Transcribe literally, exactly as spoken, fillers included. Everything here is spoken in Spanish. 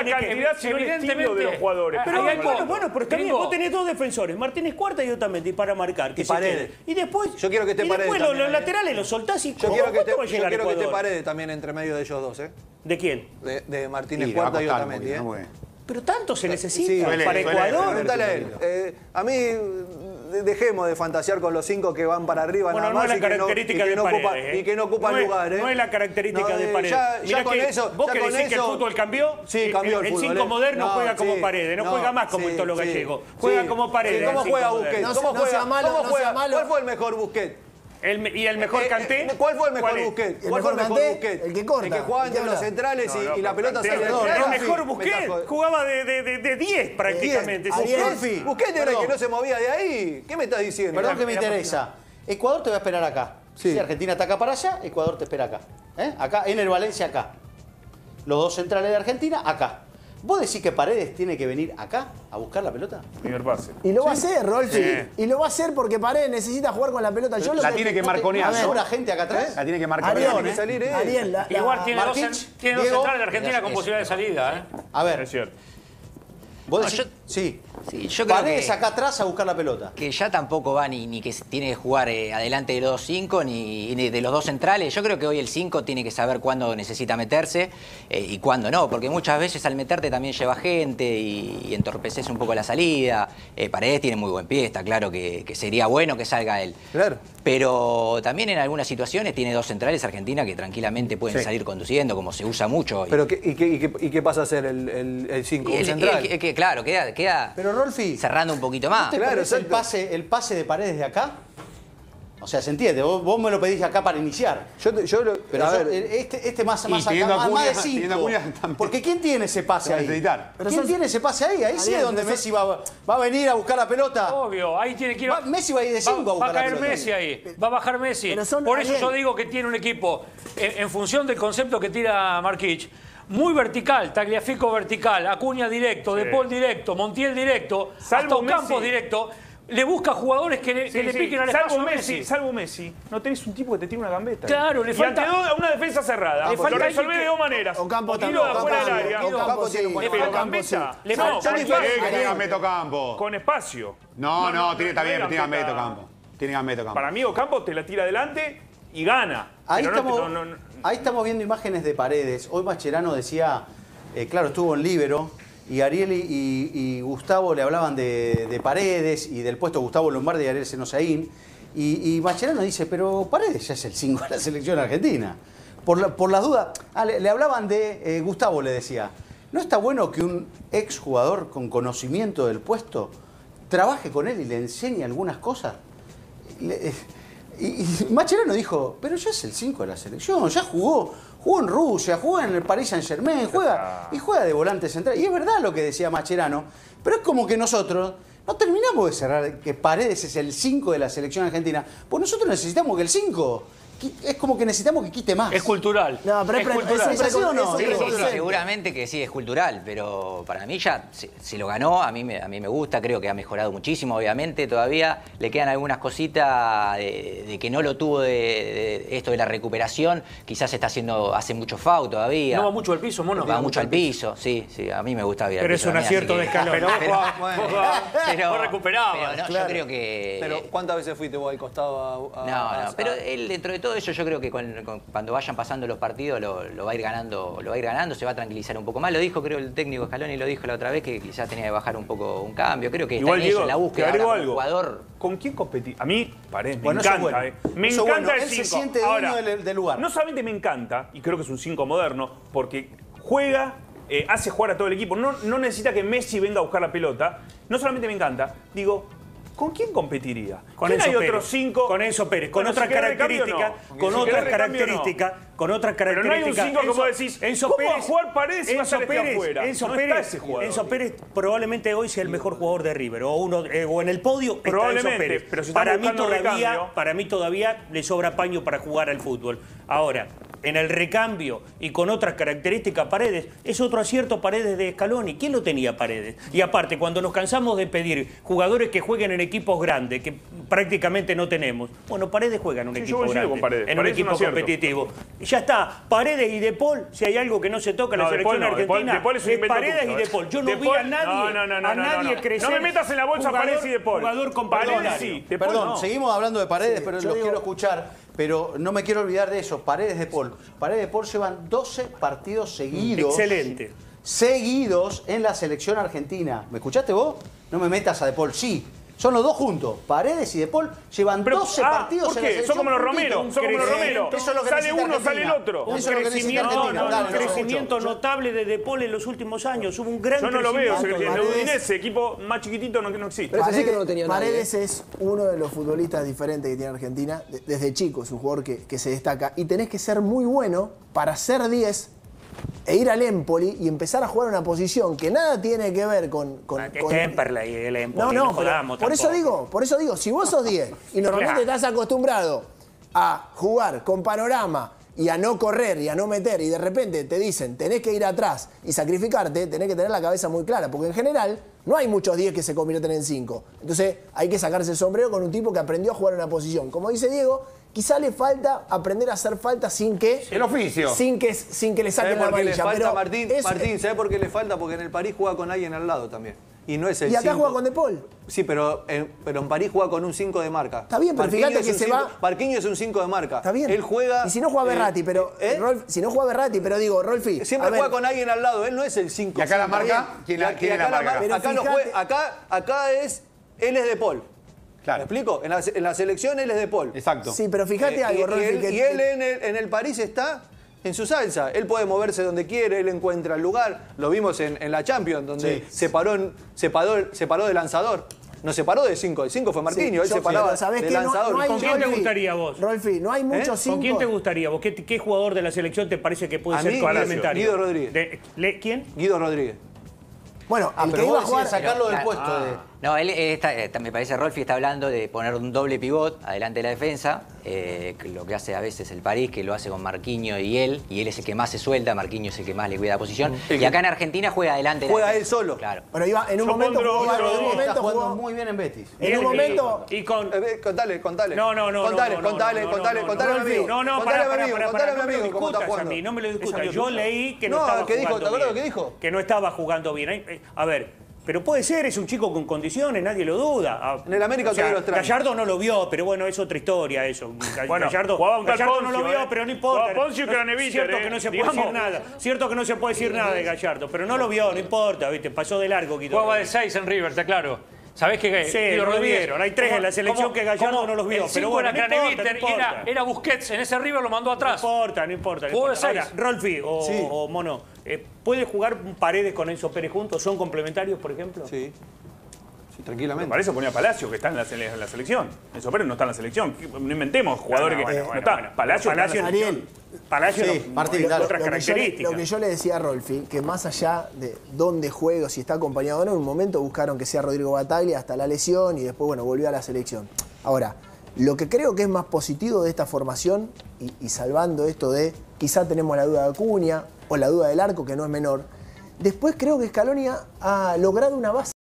la cantidad que, evidentemente de los jugadores. Pero Pero bueno, bueno, pero también vos tenés dos defensores, Martínez Cuarta y Otamendi para marcar. Que y Paredes. Y después, yo quiero que esté y Paredes después también, los, los laterales los soltás y yo quiero que ¿cuánto va a esté, llegar yo quiero que esté Ecuador? Paredes también entre medio de ellos dos, ¿eh? ¿De quién? De, de Martínez Y Cuarta y le va a costar Otamendi, un ¿eh? poquito, ¿no? Porque- Pero tanto se necesita Sí, para suele- suele- Ecuador. Pregúntale a él. Eh, a mí, de- dejemos de fantasear con los cinco que van para arriba Bueno, nada no más es la y, que no, y, característica que de no Paredes, ocupa, ¿eh? y que no ocupan No es- lugar. ¿eh? no es la característica No, de eh, Paredes. Ya, Mirá ya con que eso, vos ya que con decís que el eso- fútbol cambió. Sí, cambió el, el fútbol. cinco ¿eh? moderno No, juega como sí, Paredes, no, no, juega más como sí, el Tolo sí, Gallego. sí. Juega como Paredes. Sí, ¿Cómo el juega cinco Busquets? moderno. No ¿Cómo no juega? sea malo, ¿Cómo no juega? sea malo. ¿Cuál fue el mejor Busquets? El- ¿Y el mejor Eh, eh, Kanté? ¿Cuál fue el mejor ¿Cuál es? Busquets? ¿El ¿Cuál fue el mejor mejor Kanté? Busquets? El que corta, El que jugaba el que entre los habla. centrales y, No, no, y la pelota Kanté, salía no, de El Rolfi. mejor Me Busquets está jod- jugaba de de- de- de diez prácticamente. Ariel, Sí, Ariel. sí. Busquets era el Perdón. que no se movía de ahí. ¿Qué me estás diciendo? Perdón que me Era- interesa. Ecuador te va a esperar acá. Sí. Si Argentina ataca para allá, Ecuador te espera acá. ¿Eh? Acá, en el Valencia, acá. Los dos centrales de Argentina, acá. ¿Vos decís que Paredes tiene que venir acá a buscar la pelota? Primer pase. Y lo va a hacer, Rolfi. Sí. Y lo va a hacer porque Paredes necesita jugar con la pelota. Yo lo La tiene que marconear, ¿No ¿no? sobra gente acá atrás? La tiene que marcar. Ariel, tiene que ¿eh? salir él. Ariel, la- la- Igual tiene, dos, Martich, cen- tiene dos Diego, centrales de Argentina con eso. posibilidad de salida. ¿eh? A ver, Es cierto. vos No, decís... yo- Sí. Sí, yo creo Paredes que, acá atrás a buscar la pelota. que ya tampoco va ni, ni que tiene que jugar eh, adelante de los dos cinco ni, ni de los dos centrales. Yo creo que hoy el cinco tiene que saber cuándo necesita meterse eh, y cuándo no, porque muchas veces al meterte también lleva gente y, y entorpeces un poco la salida. Eh, Paredes tiene muy buen pie, está claro que, que sería bueno que salga él. Claro. Pero también en algunas situaciones tiene dos centrales Argentina que tranquilamente pueden Sí. salir conduciendo, como se usa mucho hoy. Pero ¿qué- y, qué, y, qué, ¿Y qué pasa a ser el cinco? Y El, el- central. y el- que, claro, queda, queda Pero Rolfi, cerrando un poquito más. ¿te Claro, perdés el exacto. pase, el pase de Paredes de acá? O sea, ¿se entiende? Vos, vos me lo pedís acá para iniciar. yo, te- yo lo- Pero a yo- ver, este, este más, Y más teniendo acá, a más, más de Acuña- teniendo a cinco. Acuña también. Porque ¿quién tiene ese pase Se va a ahí? necesitar. Pero ¿Quién son- tiene ese pase ahí? Ahí sí Ariel, es donde pero Messi va, va a venir a buscar la pelota. Obvio, ahí tiene que ir. Va- Messi va a ir de cinco a va, buscar va la a caer pelota. Messi ahí. Va a bajar Messi. Pero son- Por eso Ariel. yo digo que tiene un equipo, en, en función del concepto que tira Marquich, muy vertical, Tagliafico vertical, Acuña directo, Sí. De Paul directo, Montiel directo, Salvo hasta Ocampos Messi. directo. Le busca jugadores que le, Sí, que le sí. piquen al espacio Salvo a Messi, salvo Messi, no tenés un tipo que te tire una gambeta. Claro, le y falta- ante dos, una defensa cerrada. Le lo falta resolvés alguien de que- dos maneras. Ocampo O tiro también, de afuera del Ocampo, área. Ocampo Ocampo sí, tiene un buen Pero Ocampo gambeta. sí. Le No, falta- con le espacio. Eh, que tiene Ariel. Gambeto Campo. Con espacio. No, no, tiene, está no bien, es tiene Gambeto gambeta. Campo. Tiene Gambeto Campo. Para mí Ocampo te la tira adelante y gana. Ahí Pero no te- estamos, no- no- ahí estamos viendo imágenes de Paredes. Hoy Mascherano decía, eh, claro, estuvo en Líbero, y Ariel y, y- y Gustavo le hablaban de, de Paredes y del puesto Gustavo Lombardi y Ariel Senosaín. Y, y Mascherano dice, pero Paredes ya es el cinco de la selección argentina. Por, la- por las dudas, ah, le, le hablaban de, eh, Gustavo le decía, ¿no está bueno que un exjugador con conocimiento del puesto trabaje con él y le enseñe algunas cosas? Le- y, y Mascherano dijo, pero ya es el cinco de la selección, ya jugó, jugó en Rusia, jugó en el Paris Saint Germain, juega, y juega de volante central. Y es verdad lo que decía Mascherano, pero es como que nosotros no terminamos de cerrar que Paredes es el cinco de la selección argentina, pues nosotros necesitamos que el cinco, es como que necesitamos que quite más. Es cultural. No, pero es, es pre- cultural. es, ¿Es así o no? Sí, Es sí, sí, presente. seguramente que sí, es cultural, pero para mí ya se, se lo ganó, a mí, me, a mí me gusta, creo que ha mejorado muchísimo, obviamente, todavía le quedan algunas cositas de, de que no lo tuvo de, de esto de la recuperación, quizás está haciendo, hace mucho foul todavía. No va mucho al piso, mono. Va mucho al piso, sí, sí, a mí me gusta bien. Pero es un acierto de escalón. Pero vos jugás- Bueno. vos jugás- Pero, vos recuperabas. pero no, Claro. yo creo que... pero ¿cuántas veces fuiste vos al costado a, a- No, a- no, pero a- él dentro de todo eso yo creo que con- con- cuando vayan pasando los partidos lo, lo va a ir ganando, lo va a ir ganando, se va a tranquilizar un poco más. Lo dijo, creo, el técnico Scaloni lo dijo la otra vez que quizás tenía que bajar un poco un cambio. Creo que Igual, está en eso, Diego, en la te búsqueda agrego ahora como algo. jugador. ¿Con quién competí? A mí, Paredes, me Bueno, eso es encanta. bueno. eh. Me Eso es encanta bueno. el Él se cinco. siente dueño del- del lugar. No solamente me encanta, y creo que es un cinco moderno, porque juega, eh, hace jugar a todo el equipo. No, no necesita que Messi venga a buscar la pelota. No solamente me encanta, digo, ¿con quién competiría? Con ¿Quién Enzo hay Pérez. otros cinco? Con Enzo Pérez, con Bueno, otras si querés recambio, características, no. con Si otras querés recambio, no. características, con otras Pero no hay un características. cinco como decís, Enzo ¿cómo Pérez, va a jugar Paredes si va a Enzo estar este Pérez, afuera? Enzo No está Pérez, ese jugador. Enzo Pérez probablemente hoy sea el mejor jugador de River o uno eh, o en el podio está Enzo Probablemente, Pérez. pero si estamos para mí buscando todavía, recambio. para mí todavía le sobra paño para jugar al fútbol. Ahora, en el recambio y con otras características Paredes, es otro acierto Paredes de Scaloni. ¿Quién lo tenía Paredes? Y aparte, cuando nos cansamos de pedir jugadores que jueguen en equipos grandes, que prácticamente no tenemos, bueno, Paredes juega en un Sí, yo equipo coincido grande, con Paredes. en Paredes un es un equipo acierto. competitivo. ya está. Paredes y De Paul, si hay algo que no se toca en No, la De Paul selección no, De Paul- argentina, De Paul es un es invento Paredes tuyo, y De eh. Paul. Yo no De vi Paul- a nadie, no, no, no, no, a no, nadie no. crecer. No me metas en la bolsa jugador- Paredes y De Paul. Jugador Paredes complementario. sí, De Paul Perdón, no. seguimos hablando de Paredes, Sí, pero yo los digo- quiero escuchar. Pero no me quiero olvidar de eso. Paredes de Paul. Paredes de Paul llevan doce partidos seguidos. Excelente. Seguidos en la selección argentina. ¿Me escuchaste vos? No me metas a De Paul. Sí. Son los dos juntos. Paredes y De Paul llevan Pero, doce ah, partidos ¿por en la qué? selección. Son como los puntito. Romero, son como los Romero. Eso es lo que Sale necesita uno, sale el Argentina. otro. Un Eso es lo que necesita crecimiento, Argentina. no, no, Dale, un lo crecimiento escucho. notable de De Paul en los últimos años. Hubo un gran Yo no lo veo, crecimiento. el de Paredes- Udinese, equipo más chiquitito no, que no existe. Pero Ese sí que no lo tenía nadie, Paredes es uno de los futbolistas diferentes que tiene Argentina. De- Desde chico es un jugador que, que se destaca. Y tenés que ser muy bueno para ser diez e ir al Empoli y empezar a jugar una posición que nada tiene que ver con... con, Ah, que con- Temperley, el Empoli, No, no, no pero jodamos por eso tampoco. digo, por eso digo, si vos sos diez y normalmente Claro. estás acostumbrado a jugar con panorama y a no correr y a no meter y de repente te dicen tenés que ir atrás y sacrificarte, tenés que tener la cabeza muy clara, porque en general no hay muchos diez que se convierten en cinco. Entonces hay que sacarse el sombrero con un tipo que aprendió a jugar en una posición. Como dice Diego, quizá le falta aprender a hacer falta sin que... El oficio. Sin que, sin que le ¿Sabés saquen la por qué le amarilla. falta, pero Martín? es- Martín, ¿sabés por qué le falta? Porque en el París juega con alguien al lado también. Y no es el Y acá cinco. juega con De Paul. Sí, pero en, pero en París juega con un cinco de marca. Está bien, pero Marquinhos fíjate es que un se cinco- va- Marquinhos es un cinco de marca. Está bien. Él juega... Y si no juega eh, Berratti, pero... ¿eh? Rolf- si no juega Berratti, pero digo, Rolfi... Siempre a ver, juega con alguien al lado, él no es el cinco. ¿Y acá la Está marca? bien. ¿Quién Y la- acá quién es la la marca? Pero Acá, no fíjate- juega- acá, acá es... Él es De Paul. Claro. ¿Me explico? En la, en la selección él es De Paul. Exacto. Sí, pero fíjate Eh, algo, y, y Rolfi, él, que- y él en el, en el París está en su salsa. Él puede moverse donde quiere, él encuentra el lugar. Lo vimos en, en la Champions, donde Sí. se, paró en- se, paró, se paró de lanzador. No se paró de cinco. El cinco fue Marquinhos, él yo- se paraba pero ¿sabés de qué? No- lanzador. no hay- ¿Con quién te Rolfi, gustaría vos? Rolfi, no hay muchos cinco. ¿Con quién te gustaría vos? ¿Qué, qué jugador de la selección te parece que puede A ser mí, complementario? Guido Rodríguez. De- le- ¿Quién? Guido Rodríguez. Bueno, Ah, el pero que iba a vos jugar... decís sacarlo del Ah, puesto de... No, él está, está- me parece Rolfi está hablando de poner un doble pivot adelante de la defensa, eh, que lo que hace a veces el París, que lo hace con Marquinhos y él, y él es el que más se suelta, Marquinhos es el que más le cuida la posición, y acá en Argentina juega adelante de la Juega defensa. él solo. Claro. Bueno, iba, en un Yo momento pondré jugó, otro- en un Está momento jugando jugó- muy bien en Betis. En Y- un momento... Y con... Eh, eh, contale, contale. No, no, no. Contale, no, no, contale, no, no, contale, no, contale a mi Rolfi, amigo. No, no, Contale pará, a mi pará, amigo, pará, contale a mi no me lo amigo cómo está discutas a jugando. mí, no me lo discutas. amigo Yo tuyo. leí que no, No, estaba ¿qué dijo? jugando ¿Te acuerdas bien. lo que dijo? Que no estaba jugando bien. Ay, ay, A ver, pero puede ser, es un chico con condiciones, nadie lo duda. Ah, En el América o sea, todavía los traen. Gallardo no lo vio, pero bueno, es otra historia eso. Ga- Bueno, Gallardo, jugaba un tal Gallardo no lo Poncio, vio, eh. pero no importa. Jugaba Poncio y No- Craneviter, Cierto eh. que no se puede Digamos. decir nada. Cierto que no se puede decir nada de Gallardo, pero no lo vio, no importa, ¿viste? Pasó de largo, Guido. Jugaba de seis en River, está claro. ¿Sabés que Sí, Guido no lo Rodríguez- vieron. Hay tres en la selección que Gallardo no los vio, El pero cinco bueno, era no importa, Craneviter no y era, importa. era Busquets. En ese River lo mandó No atrás. importa, no importa. no Jugó de importa. seis. Ahora, Rolfi o, Sí. o Mono, eh, ¿puede jugar Paredes con Enzo Pérez juntos? ¿Son complementarios, por ejemplo? Sí. Sí, Me tranquilamente. parece ponía Palacio, que está en la, sele- en la selección. Enzo Pérez no está en la selección. No inventemos jugadores No, no, que bueno, no bueno, está. bueno. Palacio, está en la Palacio- selección. Ariel, Palacio Sí, no- Martín, no- dale. otras Lo que, yo le, características. lo que yo le decía a Rolfi, que más allá de dónde juega o si está acompañado o no, en un momento buscaron que sea Rodrigo Bataglia hasta la lesión y después, bueno, volvió a la selección. Ahora, lo que creo que es más positivo de esta formación, y, y salvando esto de quizá tenemos la duda de Acuña o la duda del arco, que no es menor, después creo que Scaloni ha, ha logrado una base